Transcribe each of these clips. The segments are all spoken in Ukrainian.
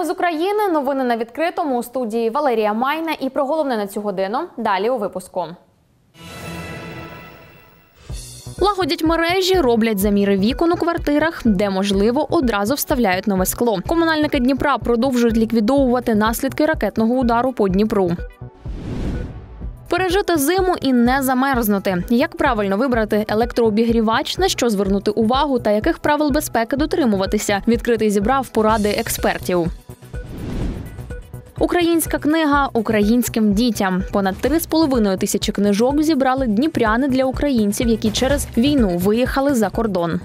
Вітаємо з України. Новини на відкритому. У студії Валерія Майна. І про головне на цю годину далі у випуску. Лагодять мережі, роблять заміри вікон у квартирах, де можливо одразу вставляють нове скло. Комунальники Дніпра продовжують ліквідовувати наслідки ракетного удару по Дніпру. Пережити зиму і не замерзнути. Як правильно вибрати електрообігрівач, на що звернути увагу та яких правил безпеки дотримуватися? Відкритий зібрав поради експертів. Українська книга українським дітям. Понад 3,5 тисячі книжок зібрали дніпряни для українців, які через війну виїхали за кордон.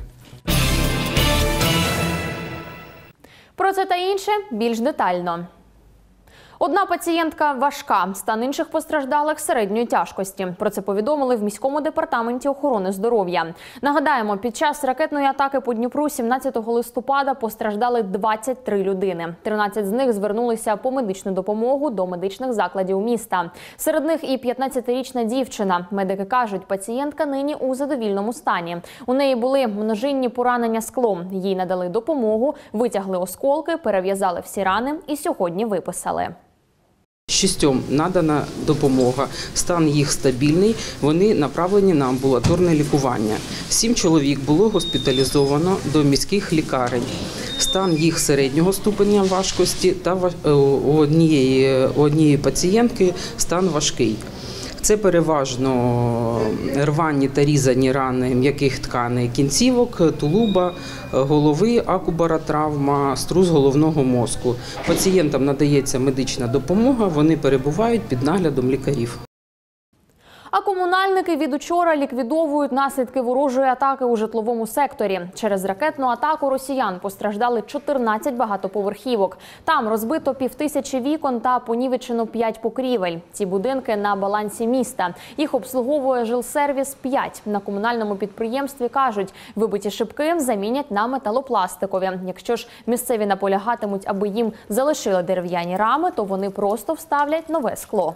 Про це та інше більш детально. Одна пацієнтка важка, стан інших постраждалих середньої тяжкості. Про це повідомили в міському департаменті охорони здоров'я. Нагадаємо, під час ракетної атаки по Дніпру 17 листопада постраждали 23 людини. 13 з них звернулися по медичну допомогу до медичних закладів міста. Серед них і 15-річна дівчина. Медики кажуть, пацієнтка нині у задовільному стані. У неї були множинні поранення склом. Їй надали допомогу, витягли осколки, перев'язали всі рани і сьогодні виписали. 6 надана допомога, стан їх стабільний, вони направлені на амбулаторне лікування. 7 чоловік було госпіталізовано до міських лікарень. Стан їх середнього ступеня важкості та у однієї пацієнтки стан важкий. Це переважно рвані та різані рани м'яких тканей кінцівок, тулуба, голови, акубаротравма, струс головного мозку. Пацієнтам надається медична допомога, вони перебувають під наглядом лікарів. А комунальники від учора ліквідовують наслідки ворожої атаки у житловому секторі. Через ракетну атаку росіян постраждали 14 багатоповерхівок. Там розбито 5000 вікон та понівечено 5 покрівель. Ці будинки на балансі міста. Їх обслуговує жилсервіс 5. На комунальному підприємстві кажуть, вибиті шибки замінять на металопластикові. Якщо ж місцеві наполягатимуть, аби їм залишили дерев'яні рами, то вони просто вставлять нове скло.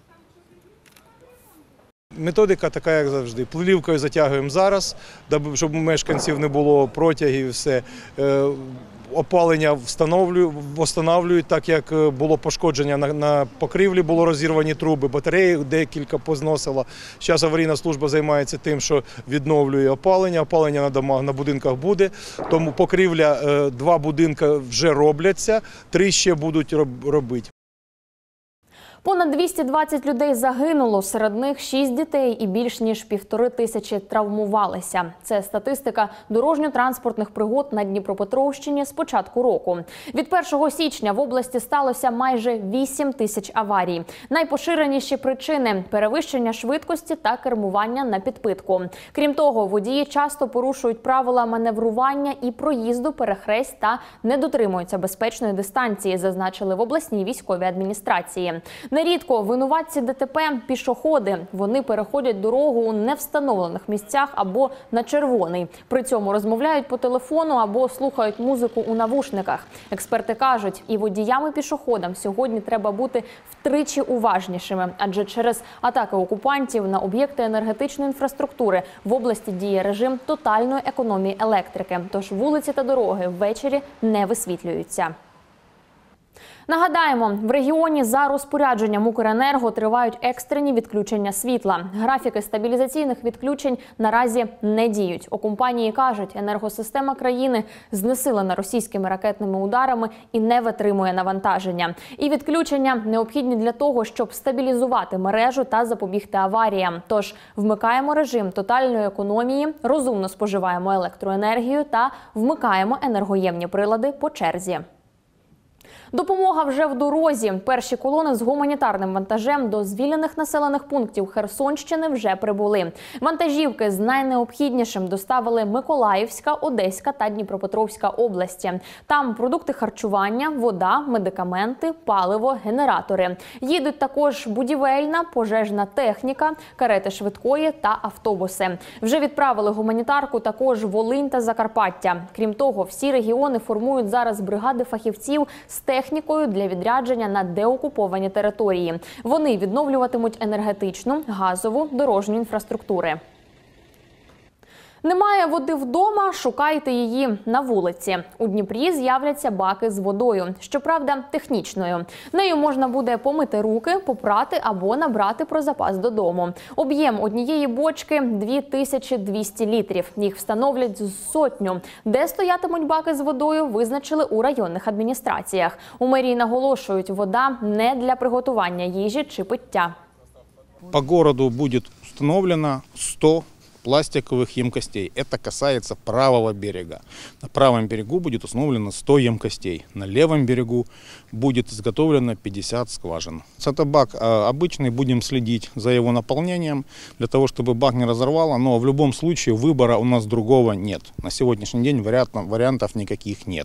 Методика така, як завжди. Плівкою затягуємо зараз, щоб у мешканців не було протягів і все. Опалення встановлюють, так як було пошкодження на покрівлі, було розірвані труби, батареї декілька позносило. Зараз аварійна служба займається тим, що відновлює опалення. Опалення на домах, на будинках буде. Тому покрівля, 2 будинки вже робляться, 3 ще будуть робити. Понад 220 людей загинуло, серед них 6 дітей і більш ніж 1500 травмувалися. Це статистика дорожньо-транспортних пригод на Дніпропетровщині з початку року. Від 1 січня в області сталося майже 8000 аварій. Найпоширеніші причини – перевищення швидкості та кермування на підпитку. Крім того, водії часто порушують правила маневрування і проїзду перехресть та не дотримуються безпечної дистанції, зазначили в обласній військовій адміністрації. Нерідко винуватці ДТП – пішоходи. Вони переходять дорогу у невстановлених місцях або на червоний. При цьому розмовляють по телефону або слухають музику у навушниках. Експерти кажуть, і водіям, і пішоходам сьогодні треба бути втричі уважнішими. Адже через атаки окупантів на об'єкти енергетичної інфраструктури в області діє режим тотальної економії електрики. Тож вулиці та дороги ввечері не висвітлюються. Нагадаємо, в регіоні за розпорядженням Укренерго тривають екстрені відключення світла. Графіки стабілізаційних відключень наразі не діють. У компанії кажуть, енергосистема країни знесилена російськими ракетними ударами і не витримує навантаження. І відключення необхідні для того, щоб стабілізувати мережу та запобігти аваріям. Тож вмикаємо режим тотальної економії, розумно споживаємо електроенергію та вмикаємо енергоємні прилади по черзі. Допомога вже в дорозі. Перші колони з гуманітарним вантажем до звільнених населених пунктів Херсонщини вже прибули. Вантажівки з найнеобхіднішим доставили Миколаївська, Одеська та Дніпропетровська області. Там продукти харчування, вода, медикаменти, паливо, генератори. Їдуть також будівельна, пожежна техніка, карети швидкої та автобуси. Вже відправили гуманітарку також Волинь та Закарпаття. Крім того, всі регіони формують зараз бригади фахівців з технікою для відрядження на деокуповані території. Вони відновлюватимуть енергетичну, газову, дорожню інфраструктури. Немає води вдома, шукайте її на вулиці. У Дніпрі з'являться баки з водою, щоправда, технічною. Нею можна буде помити руки, попрати або набрати про запас додому. Об'єм однієї бочки – 2200 літрів. Їх встановлять з сотню. Де стоятимуть баки з водою, визначили у районних адміністраціях. У мерії наголошують, вода не для приготування їжі чи пиття. По городу будет установлено 100 пластиковых емкостей. Это касается правого берега. На правом берегу будет установлено 100 емкостей. На левом берегу будет изготовлено 50 скважин. Это бак обычный, будем следить за его наполнением, для того, чтобы бак не разорвало, но в любом случае выбора у нас другого нет. На сегодняшний день вариантов никаких нет.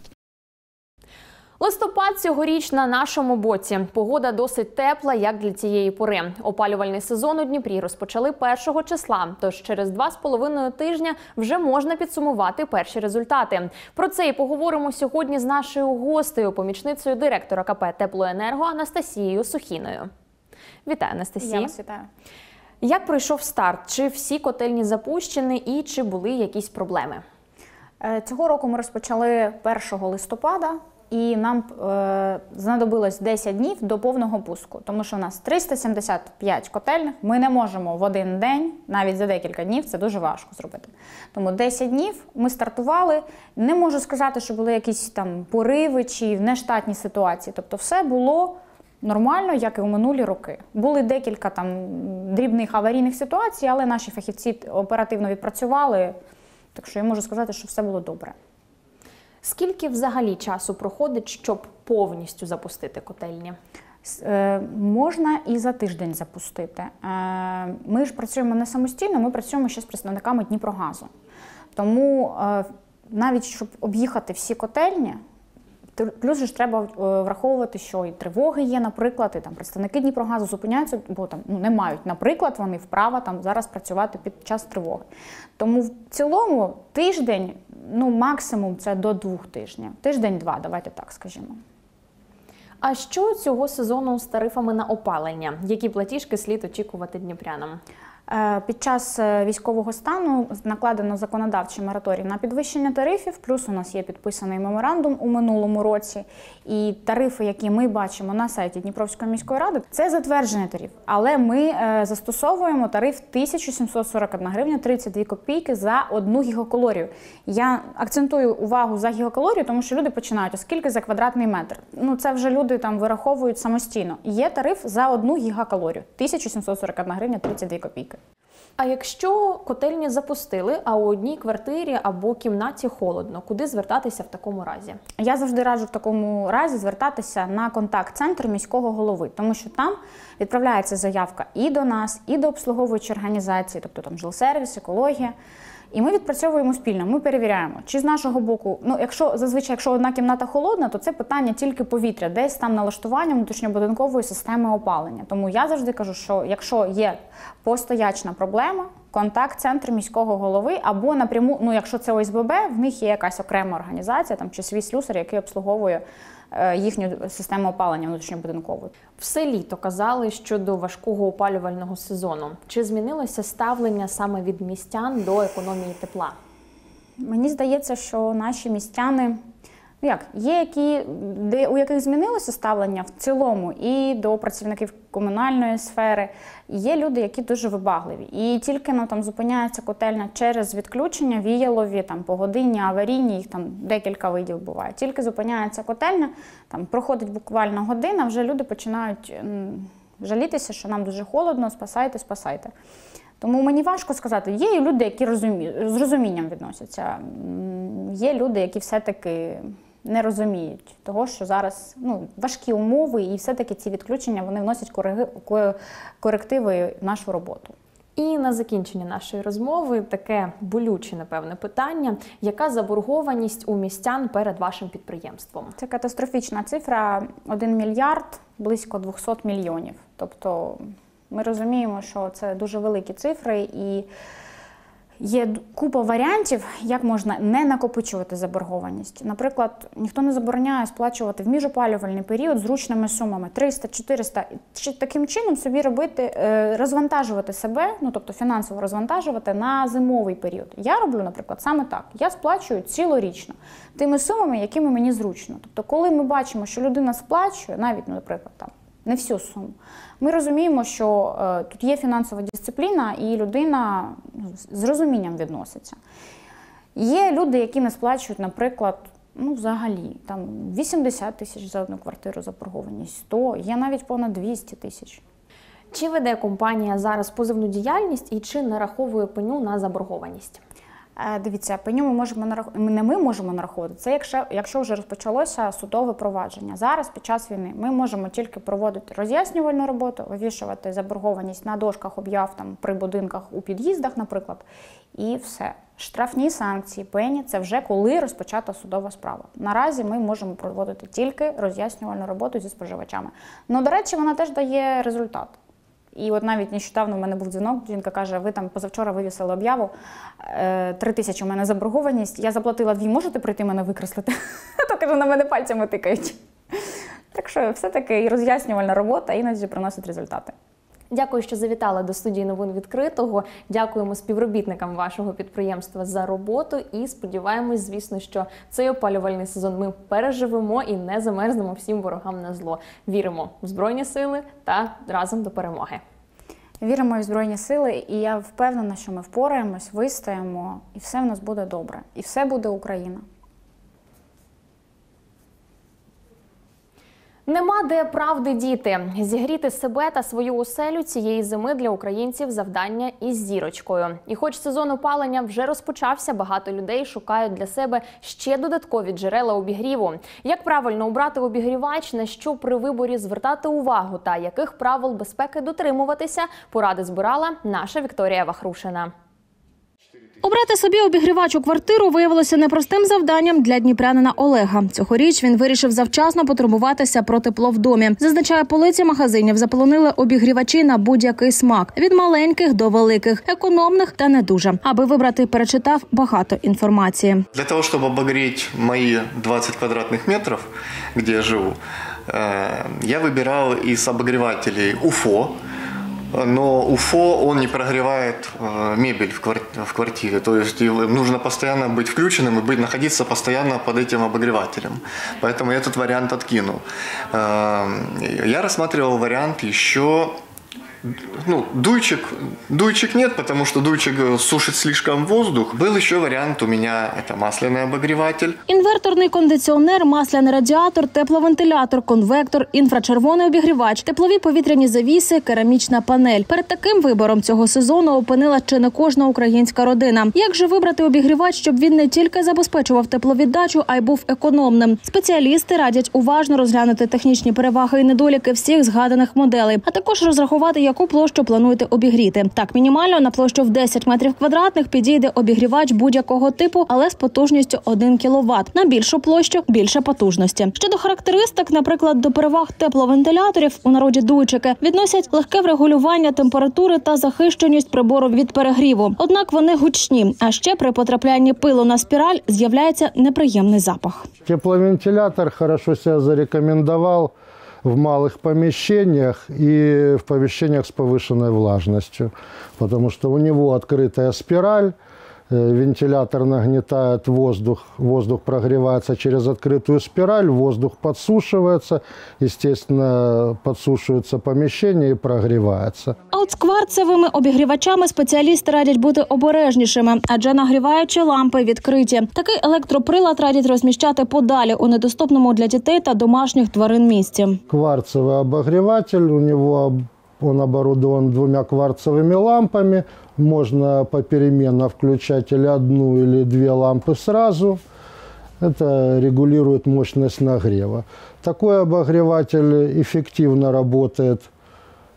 Листопад цьогоріч на нашому боці. Погода досить тепла, як для цієї пори. Опалювальний сезон у Дніпрі розпочали 1 числа, тож через 2,5 тижня вже можна підсумувати перші результати. Про це і поговоримо сьогодні з нашою гостею, помічницею директора КП «Теплоенерго» Анастасією Сухіною. Вітаю, Анастасія. Я вас вітаю. Як пройшов старт? Чи всі котельні запущені і чи були якісь проблеми? Цього року ми розпочали 1 листопада. І нам знадобилось 10 днів до повного пуску, тому що у нас 375 котельних, ми не можемо в один день, навіть за декілька днів, це дуже важко зробити. Тому 10 днів ми стартували, не можу сказати, що були якісь там пориви чи нештатні ситуації, тобто все було нормально, як і у минулі роки. Були декілька там дрібних аварійних ситуацій, але наші фахівці оперативно відпрацювали, так що я можу сказати, що все було добре. Скільки взагалі часу проходить, щоб повністю запустити котельні? Можна і за тиждень запустити. Ми ж працюємо не самостійно, ми працюємо ще з представниками Дніпрогазу. Тому навіть, щоб об'їхати всі котельні, плюс ж треба враховувати, що і тривоги є, наприклад, і там представники Дніпрогазу зупиняються, бо там не мають, наприклад, вони вправо там зараз працювати під час тривоги. Тому в цілому тиждень, максимум це до 2 тижнів. Тиждень-два, давайте так скажімо. А що цього сезону з тарифами на опалення? Які платіжки слід очікувати дніпрянам? Під час військового стану накладено законодавчий мораторій на підвищення тарифів, плюс у нас є підписаний меморандум у минулому році. І тарифи, які ми бачимо на сайті Дніпровської міської ради, це затверджений тариф. Але ми застосовуємо тариф 1741 гривня 32 копійки за 1 гігакалорію. Я акцентую увагу за гігакалорію, тому що люди починають, а скільки за квадратний метр? Це вже люди там вираховують самостійно. Є тариф за 1 гігакалорію 1741 гривня 32 копійки. А якщо котельні запустили, а у одній квартирі або кімнаті холодно, куди звертатися в такому разі? Я завжди раджу в такому разі звертатися на контакт-центр міського голови, тому що там відправляється заявка і до нас, і до обслуговуючої організації, тобто там жилсервіс, екологія. І ми відпрацьовуємо спільно, ми перевіряємо, чи з нашого боку, якщо одна кімната холодна, то це питання тільки повітря, десь там налаштування внутрішньобудинкової системи опалення. Тому я завжди кажу, що якщо є постоячна проблема, контакт-центр міського голови, або напряму, якщо це ОСББ, в них є якась окрема організація, там, чи свій слюсар, який обслуговує їхню систему опалення внутрішньобудинкової. Все літо казали щодо важкого опалювального сезону. Чи змінилося ставлення саме від містян до економії тепла? Мені здається, що наші містяни, є у яких змінилося ставлення в цілому і до працівників комунальної сфери. Є люди, які дуже вибагливі. І тільки зупиняється котельня через відключення, віялові, погодинні, аварійні, їх декілька видів буває. Тільки зупиняється котельня, проходить буквально година, вже люди починають жалітися, що нам дуже холодно, спасайте. Тому мені важко сказати. Є і люди, які з розумінням відносяться. Є люди, які все-таки не розуміють того, що зараз важкі умови, і все-таки ці відключення вони вносять корективи в нашу роботу. І на закінчення нашої розмови таке болюче, напевне, питання. Яка заборгованість у містян перед вашим підприємством? Це катастрофічна цифра – 1 мільярд, близько 200 мільйонів. Тобто ми розуміємо, що це дуже великі цифри, і Є купа варіантів, як можна не накопичувати заборгованість. Наприклад, ніхто не забороняє сплачувати в міжопалювальний період зручними сумами 300, 400. Чи таким чином собі робити, розвантажувати себе, ну тобто фінансово розвантажувати на зимовий період. Я роблю, наприклад, саме так. Я сплачую цілорічно тими сумами, якими мені зручно. Тобто, коли ми бачимо, що людина сплачує, навіть, ну, наприклад, там, не всю суму, ми розуміємо, що тут є фінансова дисципліна і людина з розумінням відноситься. Є люди, які не сплачують, наприклад, ну взагалі, там 80 тисяч за одну квартиру заборгованість, 100, є навіть понад 200 тисяч. Чи веде компанія зараз позовну діяльність і чи нараховує пеню на заборгованість? Дивіться, пеню не ми можемо нараховувати, це якщо вже розпочалося судове провадження. Зараз, під час війни, ми можемо тільки проводити роз'яснювальну роботу, вивішувати заборгованість на дошках об'яв там, при будинках у під'їздах, наприклад, і все. Штрафні санкції, пені – це вже коли розпочата судова справа. Наразі ми можемо проводити тільки роз'яснювальну роботу зі споживачами. Ну, до речі, вона теж дає результат. І от навіть нещодавно в мене був дзвінок, жінка каже, ви там позавчора вивісили об'яву, 3 тисячі у мене заборгованість, я заплатила 2, можете прийти мене викреслити? То, каже, на мене пальцями тикають. Так що все-таки і роз'яснювальна робота іноді приносить результати. Дякую, що завітали до студії новин відкритого. Дякуємо співробітникам вашого підприємства за роботу і сподіваємось, звісно, що цей опалювальний сезон ми переживемо і не замерзнемо всім ворогам на зло. Віримо в Збройні сили та разом до перемоги. Віримо в Збройні сили, і я впевнена, що ми впораємось, вистоїмо, і все в нас буде добре. І все буде Україна. Нема де правди діти. Зігріти себе та свою оселю цієї зими для українців завдання із зірочкою. І хоч сезон опалення вже розпочався, багато людей шукають для себе ще додаткові джерела обігріву. Як правильно обрати обігрівач, на що при виборі звертати увагу та яких правил безпеки дотримуватися, поради збирала наша Вікторія Вахрушина. Обрати собі обігрівач у квартиру виявилося непростим завданням для дніпрянина Олега. Цьогоріч він вирішив завчасно потурбуватися про тепло в домі. Зазначає, полиці магазинів заполонили обігрівачі на будь-який смак. Від маленьких до великих, економних та не дуже. Аби вибрати, перечитав багато інформації. Для того, щоб обігріти мої 20 квадратних метрів, де я живу, я вибирав із обігрівателів УФО. Но УФО, он не прогревает мебель в квартире, то есть нужно постоянно быть включенным и находиться постоянно под этим обогревателем. Поэтому я этот вариант откинул. Я рассматривал вариант еще... Ну, дуйчик нет, потому что дуйчик сушит слишком воздух. Был еще вариант у меня, это масляный обогреватель. Інверторний кондиціонер, масляний радіатор, тепловентилятор, конвектор, інфрачервоний обігрівач, теплові повітряні завіси, керамічна панель. Перед таким вибором цього сезону опинила чи не кожна українська родина. Як же вибрати обігрівач, щоб він не тільки забезпечував тепловіддачу, а й був економним? Спеціалісти радять уважно розглянути технічні переваги і недоліки всіх згаданих моделей, а також розрахувати, яку площу плануєте обігріти. Так, мінімально на площу в 10 метрів квадратних підійде обігрівач будь-якого типу, але з потужністю 1 кВт. На більшу площу – більше потужності. Щодо характеристик, наприклад, до переваг тепловентиляторів, у народі дуйчики, відносять легке врегулювання температури та захищеність прибору від перегріву. Однак вони гучні, а ще при потраплянні пилу на спіраль з'являється неприємний запах. Тепловентилятор хорошо себе зарекомендовал в малых помещениях и в помещениях с повышенной влажностью, потому что у него открытая спираль, вентилятор нагнетает воздух, воздух прогревается через открытую спираль, воздух подсушивается, естественно, подсушивается помещение и прогревается. А от з кварцевими обігрівачами спеціалісти радять бути обережнішими, адже нагріваючі лампи відкриті. Такий електроприлад радять розміщати подалі у недоступному для дітей та домашніх тварин місці. Кварцевый обогреватель, у него он оборудован 2 кварцевыми лампами. Можно попеременно включать или 1, или 2 лампы сразу. Это регулирует мощность нагрева. Такой обогреватель эффективно работает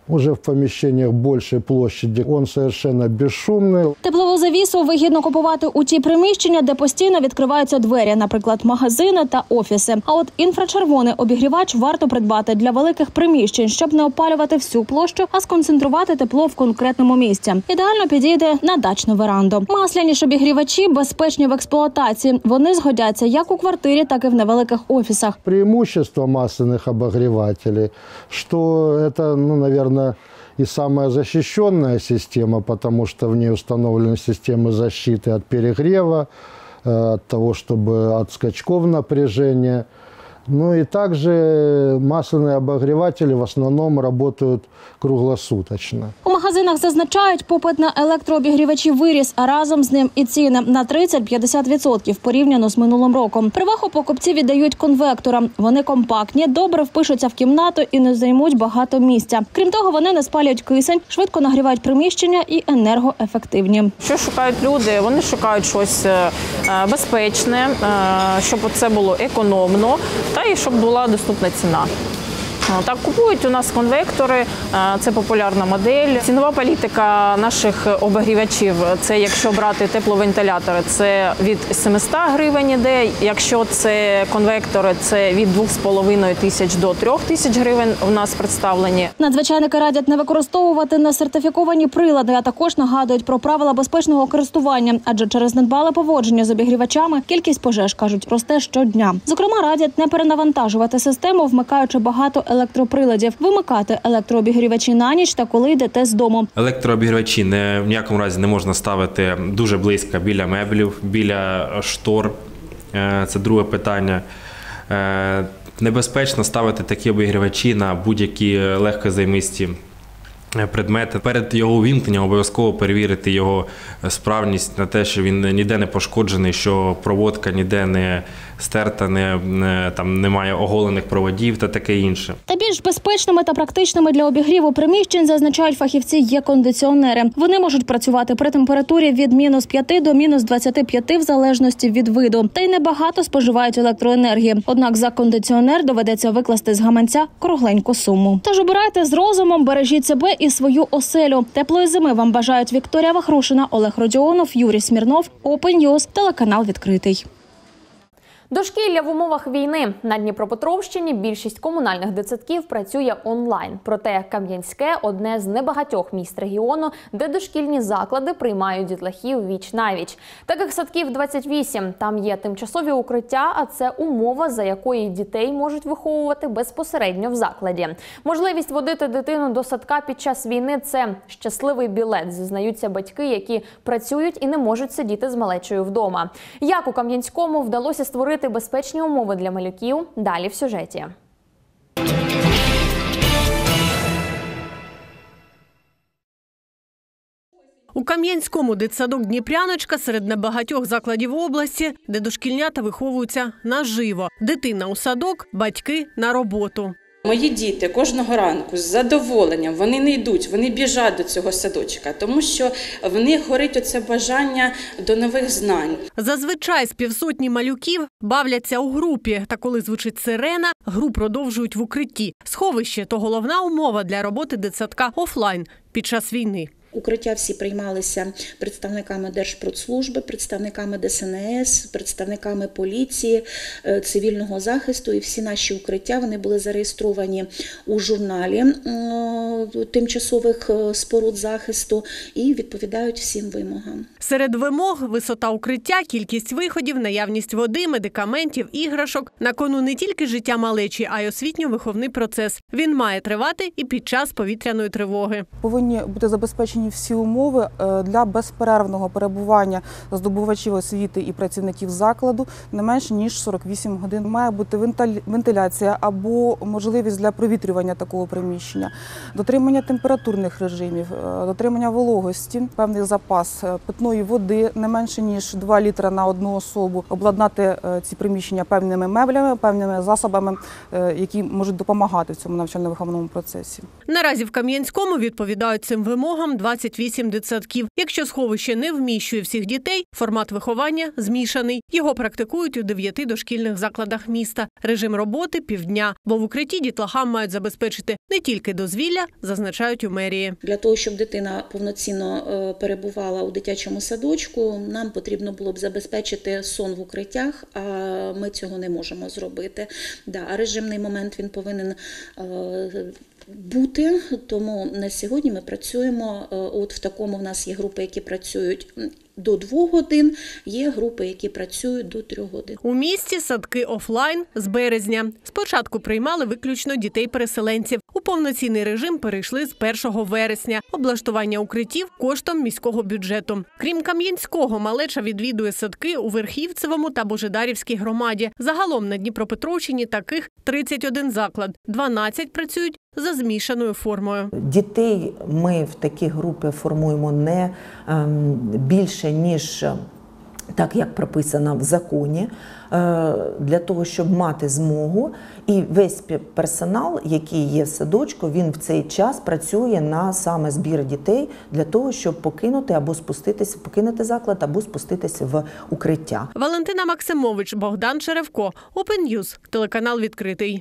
Уже в помещениях большей площади он совершенно бесшумный. Теплову завісу вигідно купувати у ті приміщення, де постійно відкриваються двері, наприклад, магазини та офіси. А от інфрачервоний обігрівач варто придбати для великих приміщень, щоб не опалювати всю площу, а сконцентрувати тепло в конкретному місці. Ідеально підійде на дачну веранду. Масляні ж обігрівачі безпечні в експлуатації. Вони згодяться як у квартирі, так і в невеликих офісах. Преимущество масляных обогревателей, что это, наверное, и самая защищенная система, потому что в ней установлены системы защиты от перегрева, от того, чтобы от скачков напряжения. Ну и также масляные обогреватели в основном работают круглосуточно. У магазинах зазначають, попит на електрообігрівачі виріс, а разом з ним і ціни на 30-50% порівняно з минулим роком. Перевагу покупці віддають конвекторам. Вони компактні, добре впишуться в кімнату і не займуть багато місця. Крім того, вони не спалюють кисень, швидко нагрівають приміщення і енергоефективні. Що шукають люди? Вони шукають щось безпечне, щоб це було економно та і щоб була доступна ціна. Так, купують у нас конвектори, це популярна модель. Цінова політика наших обігрівачів – це якщо брати тепловентилятори, це від 700 гривень іде. Якщо це конвектори, це від 2,5 тисяч до 3 тисяч гривень у нас представлені. Надзвичайники радять не використовувати несертифіковані прилади, а також нагадують про правила безпечного користування, адже через недбале поводження з обігрівачами кількість пожеж, кажуть, росте щодня. Зокрема, радять не перенавантажувати систему, вмикаючи багато електроприладів, вимикати електрообігрівачі на ніч та коли йдете з дому. Електрообігрівачі в ніякому разі не можна ставити дуже близько біля меблів, біля штор. Це друге питання. Небезпечно ставити такі обігрівачі на будь-які легкозаймисті предмети. Перед його увімкненням обов'язково перевірити його справність на те, що він ніде не пошкоджений, що проводка ніде не стерта, там немає оголених проводів та таке інше. Та більш безпечними та практичними для обігріву приміщень, зазначають фахівці, є кондиціонери. Вони можуть працювати при температурі від -5 до -25 в залежності від виду. Та й небагато споживають електроенергії. Однак за кондиціонер доведеться викласти з гаманця кругленьку суму. Тож обирайте з розумом, бережіть себе і свою оселю. Теплої зими вам бажають Вікторія Вахрушина, Олег Родіонов, Юрій Смірнов, Open News, телеканал «Відкритий». Дошкілля в умовах війни. На Дніпропетровщині більшість комунальних дитсадків працює онлайн. Проте Кам'янське – одне з небагатьох міст регіону, де дошкільні заклади приймають дітлахів віч-навіч. Таких садків 28. Там є тимчасові укриття, а це умова, за якої дітей можуть виховувати безпосередньо в закладі. Можливість водити дитину до садка під час війни – це щасливий білет, зізнаються батьки, які працюють і не можуть сидіти з малечою вдома. Як у Кам'янському вдалося створити безпечні умови для малюків? Далі в сюжеті. У Кам'янському дитсадок «Дніпряночка» серед небагатьох закладів області, де дошкільнята виховуються наживо. Дитина у садок, батьки на роботу. Мої діти кожного ранку з задоволенням, вони не йдуть, вони біжать до цього садочка, тому що в них горить оце бажання до нових знань. Зазвичай з 500 малюків бавляться у групі, та коли звучить сирена, гру продовжують в укритті. Сховище – то головна умова для роботи дитсадка офлайн під час війни. Укриття всі приймалися представниками Держпродслужби, представниками ДСНС, представниками поліції, цивільного захисту. І всі наші укриття вони були зареєстровані у журналі тимчасових споруд захисту і відповідають всім вимогам. Серед вимог – висота укриття, кількість виходів, наявність води, медикаментів, іграшок. На кону не тільки життя малечі, а й освітньо-виховний процес. Він має тривати і під час повітряної тривоги. Повинні бути забезпечені всі умови для безперервного перебування здобувачів освіти і працівників закладу не менше, ніж 48 годин. Має бути вентиляція або можливість для провітрювання такого приміщення, дотримання температурних режимів, дотримання вологості, певний запас питної води не менше, ніж 2 літри на одну особу, обладнати ці приміщення певними меблями, певними засобами, які можуть допомагати в цьому навчально-виховному процесі. Наразі в Кам'янському відповідають цим вимогам 28 дитсадків. Якщо сховище не вміщує всіх дітей, формат виховання змішаний. Його практикують у 9 дошкільних закладах міста. Режим роботи – півдня, бо в укритті дітлахам мають забезпечити не тільки дозвілля, зазначають у мерії. Для того, щоб дитина повноцінно перебувала у дитячому садочку, нам потрібно було б забезпечити сон в укриттях, а ми цього не можемо зробити. А режимний момент він повинен бути, тому на сьогодні ми працюємо, от в такому в нас є групи, які працюють до 2 годин, є групи, які працюють до 3 годин. У місті садки офлайн з березня. Спочатку приймали виключно дітей-переселенців. У повноцінний режим перейшли з 1 вересня. Облаштування укриттів коштом міського бюджету. Крім Кам'янського, малеча відвідує садки у Верхівцевому та Божедарівській громаді. Загалом на Дніпропетровщині таких 31 заклад. 12 працюють за змішаною формою. Дітей ми в такі групи формуємо не більше, ніж так, як прописано в законі, для того, щоб мати змогу. І весь персонал, який є в садочку, він в цей час працює на саме збір дітей для того, щоб покинути або спуститися, покинути заклад або спуститися в укриття. Валентина Максимович, Богдан Черевко, Open News, телеканал «Відкритий».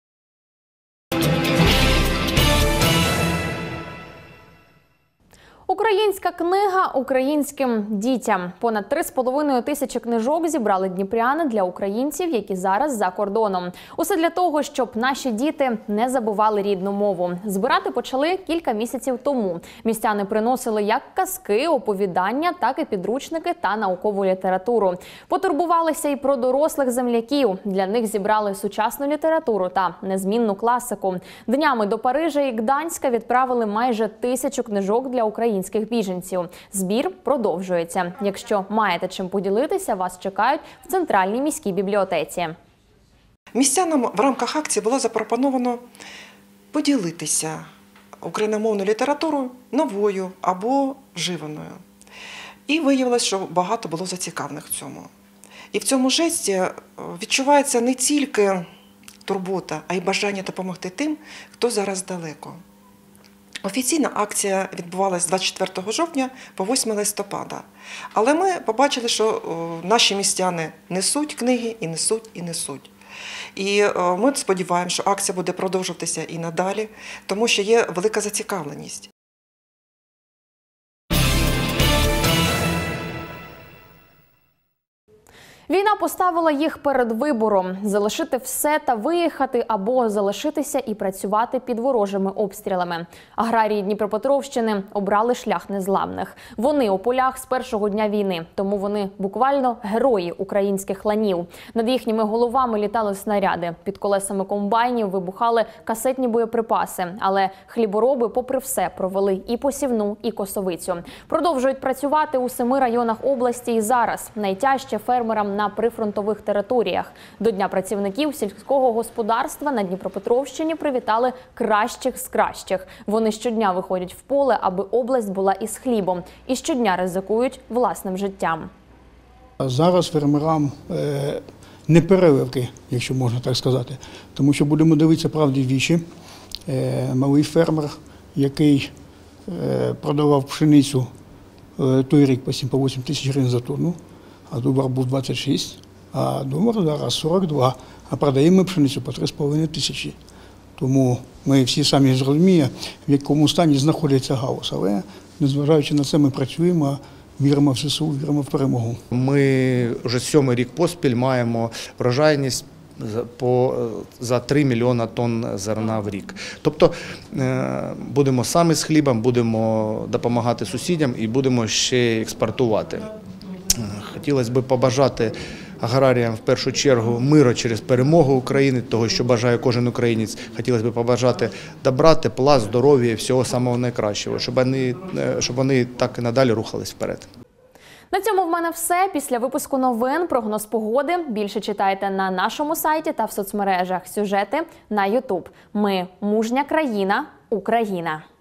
Українська книга українським дітям. Понад 3,5 тисячі книжок зібрали дніпряни для українців, які зараз за кордоном. Усе для того, щоб наші діти не забували рідну мову. Збирати почали кілька місяців тому. Містяни приносили як казки, оповідання, так і підручники та наукову літературу. Потурбувалися і про дорослих земляків. Для них зібрали сучасну літературу та незмінну класику. Днями до Парижа і Гданська відправили майже 1000 книжок для українців. Біженців. Збір продовжується. Якщо маєте чим поділитися, вас чекають в Центральній міській бібліотеці. Містянам в рамках акції було запропоновано поділитися україномовною літературою новою або вживаною. І виявилось, що багато було зацікавлених в цьому. І в цьому жесті відчувається не тільки турбота, а й бажання допомогти тим, хто зараз далеко. Офіційна акція відбувалася з 24 жовтня по 8 листопада. Але ми побачили, що наші містяни несуть книги і несуть, і несуть. І ми сподіваємося, що акція буде продовжуватися і надалі, тому що є велика зацікавленість. Війна поставила їх перед вибором – залишити все та виїхати або залишитися і працювати під ворожими обстрілами. Аграрії Дніпропетровщини обрали шлях незламних. Вони у полях з першого дня війни, тому вони буквально герої українських ланів. Над їхніми головами літали снаряди, під колесами комбайнів вибухали касетні боєприпаси. Але хлібороби, попри все, провели і посівну, і косовицю. Продовжують працювати у 7 районах області і зараз. Найтяжче фермерам на прифронтових територіях. До Дня працівників сільського господарства на Дніпропетровщині привітали кращих з кращих. Вони щодня виходять в поле, аби область була із хлібом. І щодня ризикують власним життям. Зараз фермерам не переливки, якщо можна так сказати. Тому що будемо дивитися правді в вічі. Малий фермер, який продавав пшеницю той рік по 7-8 тисяч гривень за тонну, а долар був 26, а долар зараз 42, а продаємо пшеницю по 3,5 тисячі. Тому ми всі самі зрозуміємо, в якому стані знаходиться галузь. Але, незважаючи на це, ми працюємо, віримо в ЗСУ, віримо в перемогу. Ми вже 7-й рік поспіль маємо врожайність за 3 мільйона тонн зерна в рік. Тобто будемо самі з хлібом, будемо допомагати сусідям і будемо ще експортувати. Хотілося б побажати аграріям в першу чергу миру через перемогу України, того, що бажає кожен українець. Хотілося б побажати добра, тепла, здоров'я і всього самого найкращого, щоб вони так і надалі рухались вперед. На цьому в мене все. Після випуску новин, прогноз погоди. Більше читайте на нашому сайті та в соцмережах. Сюжети на YouTube. Ми – мужня країна, Україна.